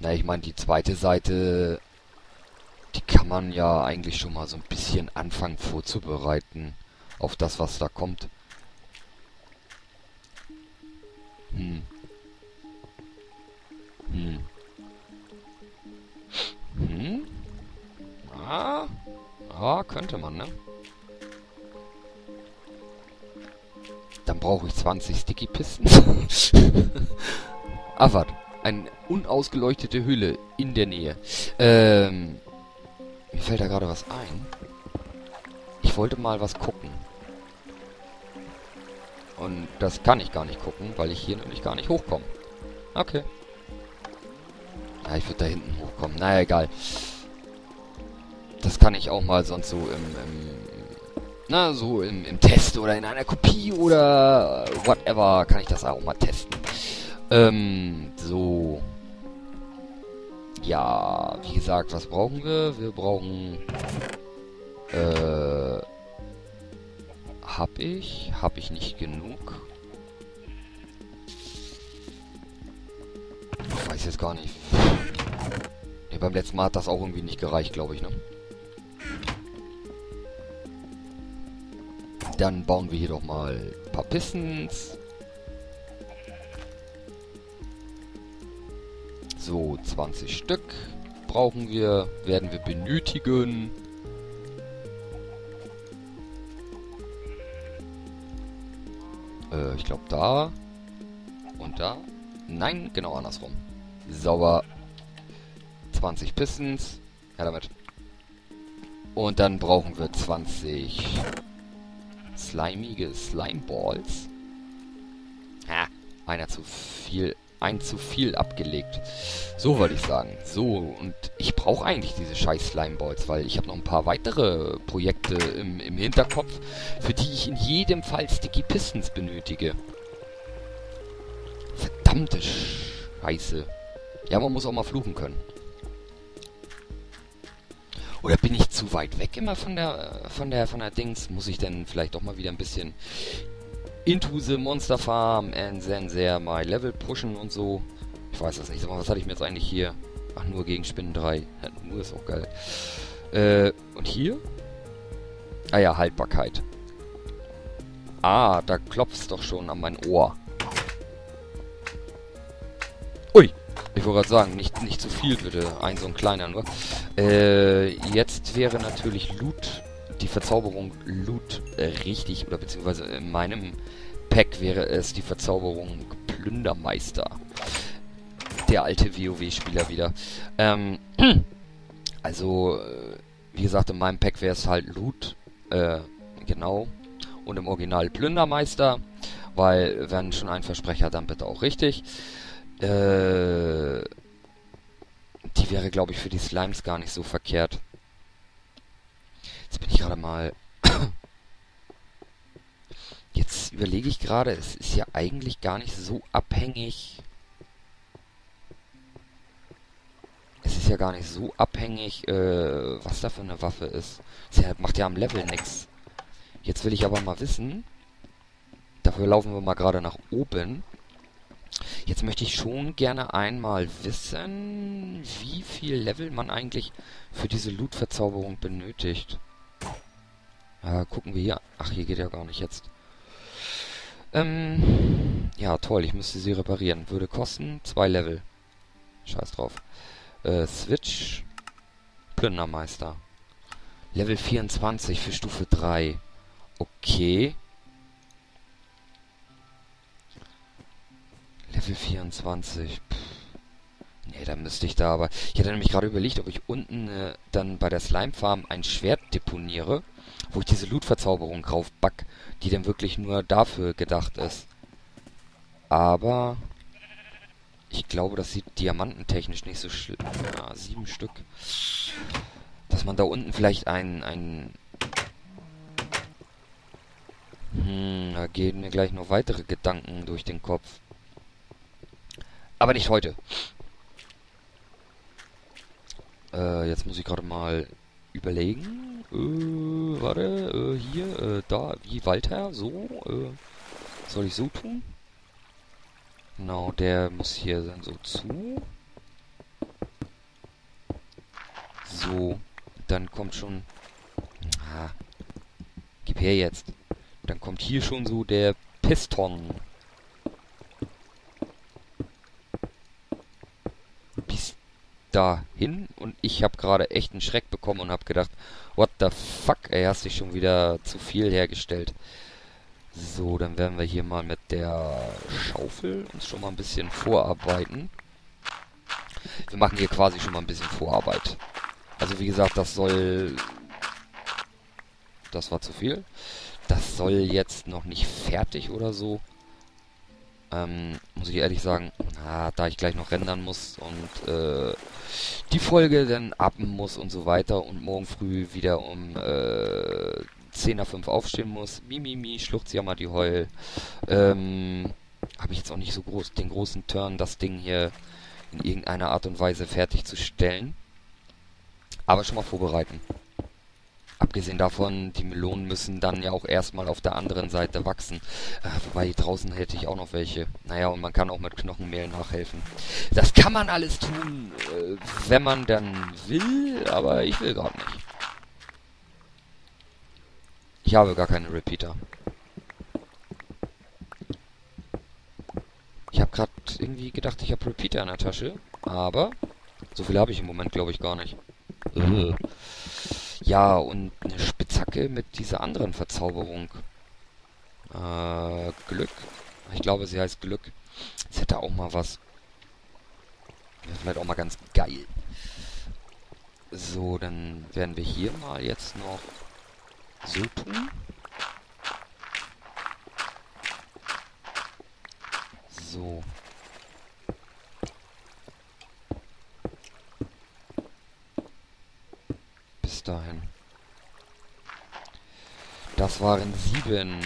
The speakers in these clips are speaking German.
Na, ich meine, die zweite Seite, die kann man ja eigentlich schon mal so ein bisschen anfangen vorzubereiten auf das, was da kommt. Hm, hm, hm. Ah, ah, könnte man, ne? Dann brauche ich 20 Sticky Pistons. Ah, warte. Eine unausgeleuchtete Hülle in der Nähe. Mir fällt da gerade was ein. Ich wollte mal was gucken. Und das kann ich gar nicht gucken, weil ich hier nämlich gar nicht hochkomme. Okay. Ja, ich würde da hinten hochkommen. Naja, egal. Das kann ich auch mal sonst so im Test oder in einer Kopie oder whatever kann ich das auch mal testen. So. Ja, wie gesagt, was brauchen wir? Wir brauchen, hab ich nicht genug? Ich weiß jetzt gar nicht. Ne, beim letzten Mal hat das auch irgendwie nicht gereicht, glaube ich, ne? Dann bauen wir hier doch mal ein paar Pistons. So, 20 Stück brauchen wir, werden wir benötigen. Ich glaube da und da. Nein, genau andersrum. Sauber. 20 Pistons. Ja, damit. Und dann brauchen wir 20 slimige Slimeballs. Ha, ein zu viel abgelegt. So wollte ich sagen. So, und ich brauche eigentlich diese scheiß Slimeballs, weil ich habe noch ein paar weitere Projekte im Hinterkopf, für die ich in jedem Fall Sticky Pistons benötige. Verdammte Scheiße. Ja, man muss auch mal fluchen können. Oder bin ich zu weit weg immer von der Dings? Muss ich denn vielleicht doch mal wieder ein bisschen into the Monster Farm and then there my Level pushen und so? Ich weiß das nicht. Sag mal, was hatte ich mir jetzt eigentlich hier? Ach, nur gegen Spinnen 3. Ja, nur ist auch geil. Und hier? Ah ja, Haltbarkeit. Ah, da klopft's doch schon an mein Ohr. Ui! Ich wollte gerade sagen, nicht zu viel bitte. Ein so ein kleiner nur. Jetzt wäre natürlich Loot, die Verzauberung Loot richtig, oder beziehungsweise in meinem Pack wäre es die Verzauberung Plündermeister. Der alte WoW-Spieler wieder. Also, wie gesagt, in meinem Pack wäre es halt Loot, genau. Und im Original Plündermeister, weil, wenn schon ein Versprecher, dann bitte auch richtig. Die wäre, glaube ich, für die Slimes gar nicht so verkehrt. Jetzt bin ich gerade mal... Jetzt überlege ich gerade, es ist ja eigentlich gar nicht so abhängig... Es ist ja gar nicht so abhängig, was da für eine Waffe ist. Macht ja am Level nix. Jetzt will ich aber mal wissen... Dafür laufen wir mal gerade nach oben. Jetzt möchte ich schon gerne einmal wissen, wie viel Level man eigentlich für diese Loot-Verzauberung benötigt. Gucken wir hier. Ach, hier geht ja gar nicht jetzt. Ja, toll, ich müsste sie reparieren. Würde kosten 2 Level. Scheiß drauf. Switch. Plündermeister. Level 24 für Stufe 3. Okay. Level 24. Nee, dann müsste ich da aber... Ich hatte nämlich gerade überlegt, ob ich unten dann bei der Slime Farm ein Schwert deponiere, wo ich diese Loot-Verzauberung draufback, die dann wirklich nur dafür gedacht ist. Aber... Ich glaube, das sieht diamantentechnisch nicht so schlimm. Ja, 7 Stück. Dass man da unten vielleicht da gehen mir gleich noch weitere Gedanken durch den Kopf. Aber nicht heute. Jetzt muss ich gerade mal überlegen. Warte, hier, da, wie Walter, so, soll ich so tun? Genau, der muss hier dann so zu. So, dann kommt schon... Ah, gib her jetzt. Dann kommt hier schon so der Piston. Bis dahin. Und ich habe gerade echt einen Schreck bekommen und habe gedacht, what the fuck, ey, hast dich schon wieder zu viel hergestellt. So, dann werden wir hier mal mit der Schaufel uns schon mal ein bisschen vorarbeiten. Wir machen hier quasi schon mal ein bisschen Vorarbeit. Also wie gesagt, das soll... Das war zu viel. Das soll jetzt noch nicht fertig oder so. Muss ich ehrlich sagen, da ich gleich noch rendern muss und die Folge dann abben muss und so weiter und morgen früh wieder um 10 nach 5 aufstehen muss. Mimimi, schluchzt ja mal die Heul. Habe ich jetzt auch nicht so den großen Turn, das Ding hier in irgendeiner Art und Weise fertigzustellen. Aber schon mal vorbereiten. Abgesehen davon, die Melonen müssen dann ja auch erstmal auf der anderen Seite wachsen. Wobei draußen hätte ich auch noch welche. Naja, und man kann auch mit Knochenmehl nachhelfen. Das kann man alles tun, wenn man dann will, aber ich will gerade nicht. Ich habe gar keine Repeater. Ich habe gerade irgendwie gedacht, ich habe Repeater in der Tasche, aber so viel habe ich im Moment, glaube ich, gar nicht. Ja, und eine Spitzhacke mit dieser anderen Verzauberung. Glück. Ich glaube, sie heißt Glück. Das hätte auch mal was. Wäre vielleicht auch mal ganz geil. So, dann werden wir hier mal jetzt noch so tun. So. Bis dahin. Das waren 7.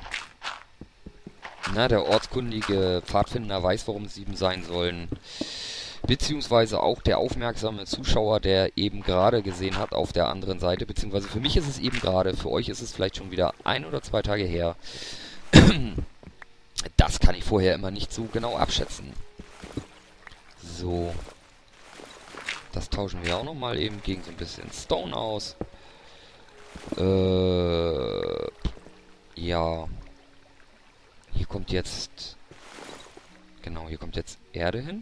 Na, der ortskundige Pfadfinder weiß, warum es 7 sein sollen. Beziehungsweise auch der aufmerksame Zuschauer, der eben gerade gesehen hat auf der anderen Seite. Beziehungsweise für mich ist es eben gerade, für euch ist es vielleicht schon wieder 1 oder 2 Tage her. Das kann ich vorher immer nicht so genau abschätzen. So. Das tauschen wir auch nochmal eben gegen so ein bisschen Stone aus. Ja. Hier kommt jetzt... Genau, hier kommt jetzt Erde hin.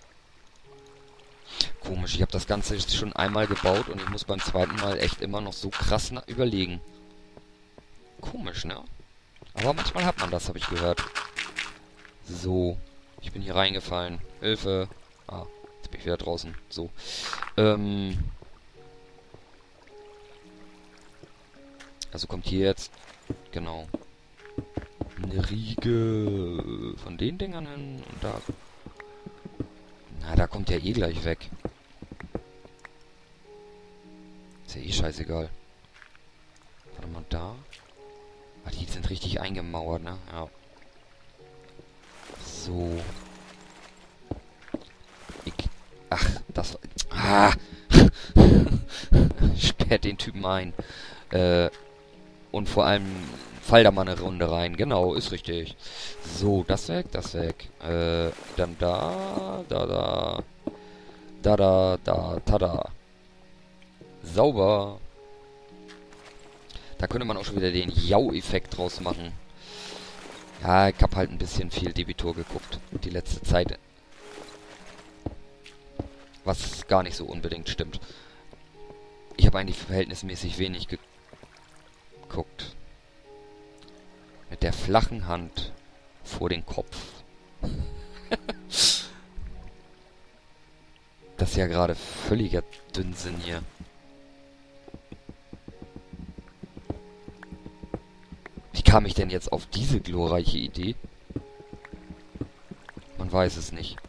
Komisch, ich habe das Ganze schon einmal gebaut und ich muss beim zweiten Mal echt immer noch so krass überlegen. Komisch, ne? Aber manchmal hat man das, habe ich gehört. So. Ich bin hier reingefallen. Hilfe. Ah, jetzt bin ich wieder draußen. So. Also kommt hier jetzt... Genau. Eine Riege von den Dingern hin und da... Na, da kommt ja eh gleich weg. Ist ja eh scheißegal. Warte mal, da. Ah, die sind richtig eingemauert, ne? Ja. So. Ach, das... Ah! Sperrt den Typen ein. Und vor allem... Fall da mal eine Runde rein. Genau, ist richtig. So, das weg, das weg. Dann da, tada. Sauber. Da könnte man auch schon wieder den Jau-Effekt draus machen. Ja, ich hab halt ein bisschen viel Debitor geguckt. Die letzte Zeit. Was gar nicht so unbedingt stimmt. Ich habe eigentlich verhältnismäßig wenig geguckt. Mit der flachen Hand vor den Kopf. Das ist ja gerade völliger Dünnsinn hier. Wie kam ich denn jetzt auf diese glorreiche Idee? Man weiß es nicht.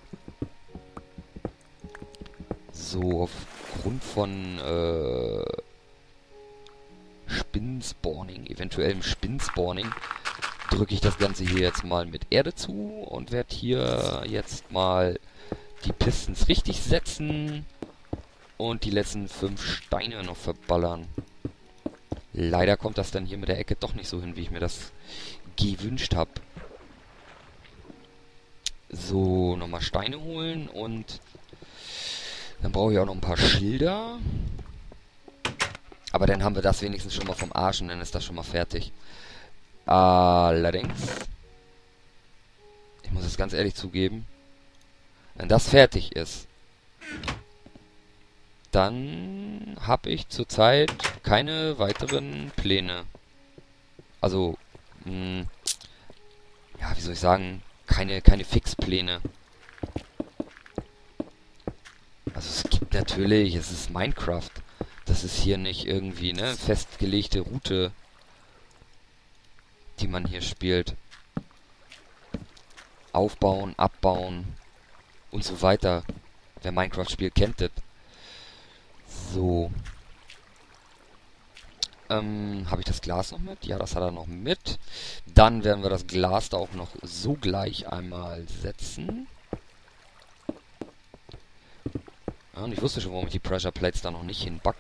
So, aufgrund von Spinnspawning, eventuellem Spinnspawning, drücke ich das Ganze hier jetzt mal mit Erde zu und werde hier jetzt mal die Pistons richtig setzen und die letzten 5 Steine noch verballern. Leider kommt das dann hier mit der Ecke doch nicht so hin, wie ich mir das gewünscht habe. So, nochmal Steine holen und dann brauche ich auch noch ein paar Schilder. Aber dann haben wir das wenigstens schon mal vom Arsch und dann ist das schon mal fertig. Allerdings, ich muss es ganz ehrlich zugeben, wenn das fertig ist, dann habe ich zurzeit keine weiteren Pläne. Also, ja, wie soll ich sagen, keine Fixpläne. Also es gibt natürlich, es ist Minecraft. Das ist hier nicht irgendwie eine festgelegte Route, die man hier spielt. Aufbauen, abbauen und so weiter. Wer Minecraft spielt, kennt das. So. Habe ich das Glas noch mit? Ja, das hat er noch mit. Dann werden wir das Glas da auch noch so gleich einmal setzen. Ja, und ich wusste schon, warum ich die Pressure Plates da noch nicht hinback.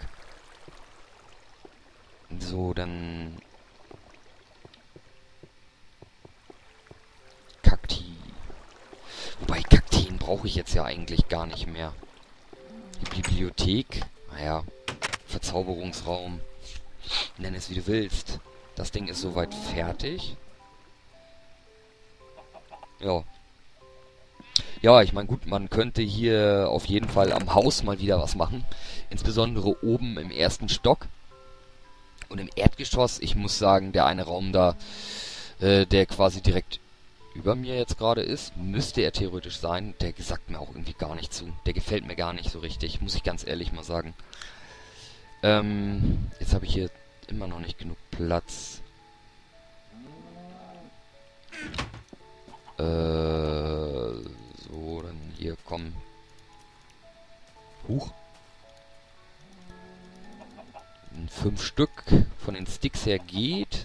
So, dann... Kakti. Wobei, Kaktien brauche ich jetzt ja eigentlich gar nicht mehr. Die Bibliothek, naja, Verzauberungsraum, nenn es wie du willst. Das Ding ist soweit fertig. Ja. Ja, ich meine, gut, man könnte hier auf jeden Fall am Haus mal wieder was machen. Insbesondere oben im ersten Stock. Und im Erdgeschoss, ich muss sagen, der eine Raum da, der quasi direkt über mir jetzt gerade ist, müsste er theoretisch sein. Der sagt mir auch irgendwie gar nicht zu. Der gefällt mir gar nicht so richtig, muss ich ganz ehrlich mal sagen. Jetzt habe ich hier immer noch nicht genug Platz. So, dann hier, komm. Huch. 5 Stück von den Sticks her geht.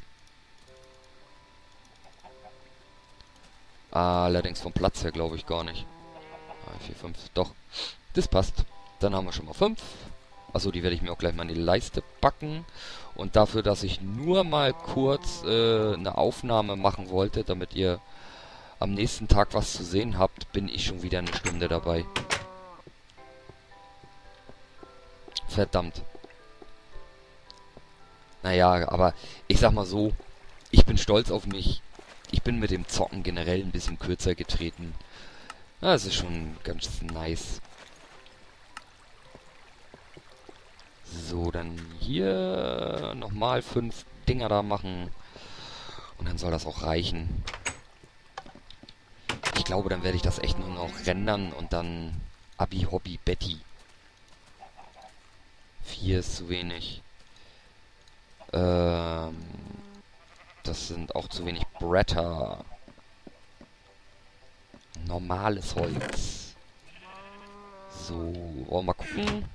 Allerdings vom Platz her glaube ich gar nicht. 4, 5, doch. Das passt. Dann haben wir schon mal 5. Achso, die werde ich mir auch gleich mal in die Leiste packen. Und dafür, dass ich nur mal kurz eine Aufnahme machen wollte, damit ihr am nächsten Tag was zu sehen habt, bin ich schon wieder eine Stunde dabei. Verdammt. Naja, aber ich sag mal so, ich bin stolz auf mich. Ich bin mit dem Zocken generell ein bisschen kürzer getreten. Das ist schon ganz nice. So, dann hier nochmal 5 Dinger da machen. Und dann soll das auch reichen. Ich glaube, dann werde ich das echt nur noch rendern und dann Abi, Hobby, Betty. 4 ist zu wenig. Das sind auch zu wenig Bretter. Normales Holz. So, wollen wir mal gucken.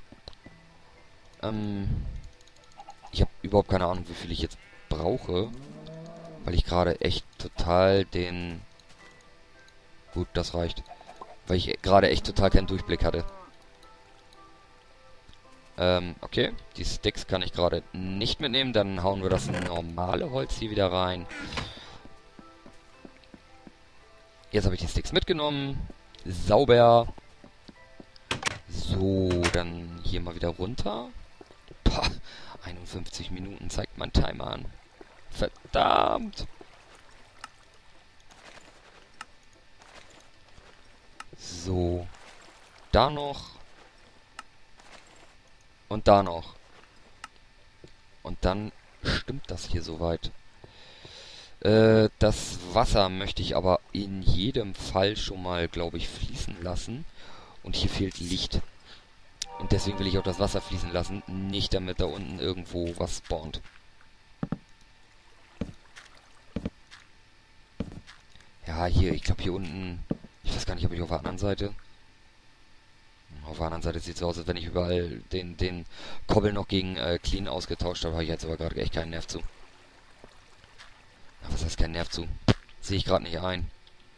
Ich habe überhaupt keine Ahnung, wie viel ich jetzt brauche. Weil ich gerade echt total den... Gut, das reicht. Weil ich gerade echt total keinen Durchblick hatte. Okay. Die Sticks kann ich gerade nicht mitnehmen. Dann hauen wir das normale Holz hier wieder rein. Jetzt habe ich die Sticks mitgenommen. Sauber. So, dann hier mal wieder runter. Boah, 51 Minuten zeigt mein Timer an. Verdammt. So. Da noch. Und da noch. Und dann stimmt das hier soweit. Das Wasser möchte ich aber in jedem Fall schon mal, glaube ich, fließen lassen. Und hier fehlt Licht. Und deswegen will ich auch das Wasser fließen lassen. Nicht damit da unten irgendwo was spawnt. Ja, hier, ich glaube hier unten... Ich weiß gar nicht, ob ich auf der anderen Seite... Auf der anderen Seite sieht es so aus, als wenn ich überall den Kobbel noch gegen Clean ausgetauscht habe. Habe ich jetzt aber gerade echt keinen Nerv zu. Na, was heißt kein Nerv zu? Sehe ich gerade nicht ein.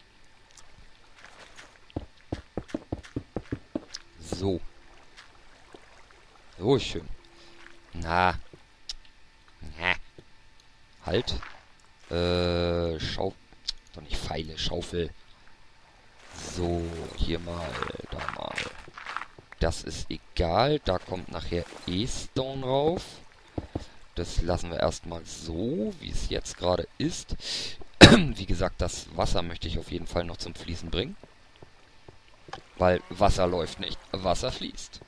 So. So ist schön. Na. Na. Halt. Doch nicht Pfeile, Schaufel. So, hier mal, da mal. Das ist egal, da kommt nachher E-Stone rauf. Das lassen wir erstmal so, wie es jetzt gerade ist. Wie gesagt, das Wasser möchte ich auf jeden Fall noch zum Fließen bringen. Weil Wasser läuft nicht, Wasser fließt.